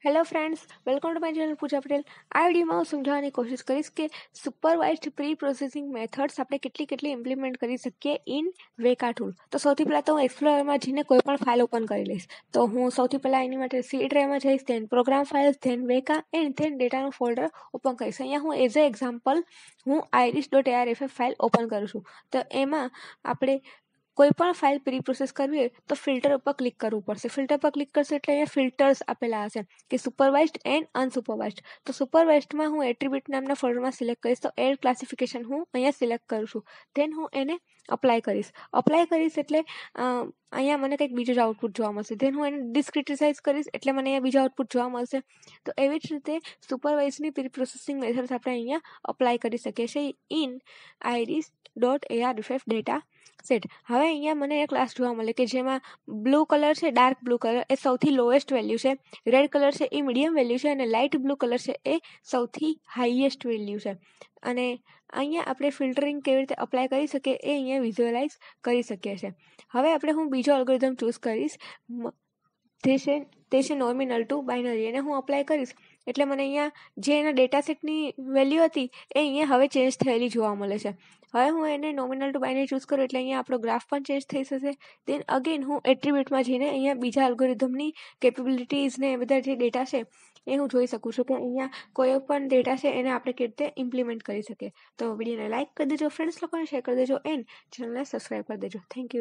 Hello friends, welcome to my channel Pooja Patel. આ વિડીયોમાં હું સમજાવવાની કોશિશ કરીશ કે સુપરવાઇઝ્ડ પ્રી પ્રોસેસિંગ મેથડ્સ આપણે કેટલી ઇમ્પ્લિમેન્ટ કરી શકીએ ઇન વેકા ટૂલ. તો સૌથી પહેલાં તો હું એક્સપ્લોરરમાં જઈને કોઈ પણ ફાઇલ ઓપન કરી લઈશ. તો હું સૌથી પહેલાં એની માટે સી ડ્રાઈવમાં જઈશ, then program files, then Weka and then ડેટાનું ફોલ્ડર ઓપન કરીશ. અહીંયા હું એઝ અ એક્ઝામ્પલ હું iris.arff ફાઇલ ઓપન કરું છું. તો એમાં આપણે કોઈ પણ ફાઇલ પ્રી પ્રોસેસ કરવી હોય તો ફિલ્ટર ઉપર ક્લિક કરવું પડશે. ફિલ્ટર પર ક્લિક કરશો એટલે અહીંયા ફિલ્ટર્સ આપેલા હશે કે સુપરવાઇઝ્ડ એન્ડ અનસુપરવાઇઝ્ડ. તો સુપરવાઇઝ્ડમાં હું એટ્રીબ્યુટ નામના ફોલ્ડરમાં સિલેક્ટ કરીશ. તો એડ ક્લાસિફિકેશન હું અહીંયા સિલેક્ટ કરું છું. ધેન હું એને અપ્લાય કરીશ એટલે અહીંયા મને કંઈક બીજું જ આઉટપુટ જોવા મળશે. ધેન હું એને ડિસ્ક્રિટિસાઇઝ કરીશ એટલે મને અહીંયા બીજા આઉટપુટ જોવા મળશે. તો એવી જ રીતે સુપરવાઇઝની પ્રી પ્રોસેસિંગ મેથડ્સ આપણે અહીંયા અપ્લાય કરી શકીએ છીએ ઇન iris.arff ડેટા સેટ. હવે અહીંયા મને એક ક્લાસ જોવા મળે કે જેમાં બ્લુ કલર છે, ડાર્ક બ્લુ કલર એ સૌથી લોએસ્ટ વેલ્યુ છે, રેડ કલર છે એ મીડિયમ વેલ્યુ છે અને લાઇટ બ્લુ કલર છે એ સૌથી હાઈએસ્ટ વેલ્યુ છે. અને અહીંયા આપણે ફિલ્ટરિંગ કેવી રીતે અપ્લાય કરી શકીએ એ અહીંયા વિઝ્યુઅલાઇઝ કરી શકીએ છીએ. હવે હું બીજો અલ્ગોરિધમ ચૂઝ કરીશ. તે છે નોમિનલ ટુ બાઇનરી. એને હું અપ્લાય કરીશ એટલે મને અહીંયા જે એના ડેટા સેટની વેલ્યુ હતી એ અહીંયા હવે ચેન્જ થયેલી જોવા મળે છે. હવે હું એને નોમિનલ ટુ બાઇનરી ચૂઝ કરું એટલે અહીંયા આપણો ગ્રાફ પણ ચેન્જ થઈ જશે. દેન અગેન હું એટ્રીબ્યુટમાં જઈને અહીંયા બીજા અલ્ગોરિધમની કેપેબિલિટીઝ ને બધા જે ડેટા છે એ હું જોઈ શકું છું કે અહીંયા કોઈ પણ ડેટા છે એને આપણે કેવી રીતે ઇમ્પ્લિમેન્ટ કરી શકીએ. તો વિડીયોને લાઇક કરી દેજો, ફ્રેન્ડ્સ લોકોને શેર કરી દેજો એન્ડ ચેનલને સબસ્ક્રાઈબ કરી દેજો. Thank you.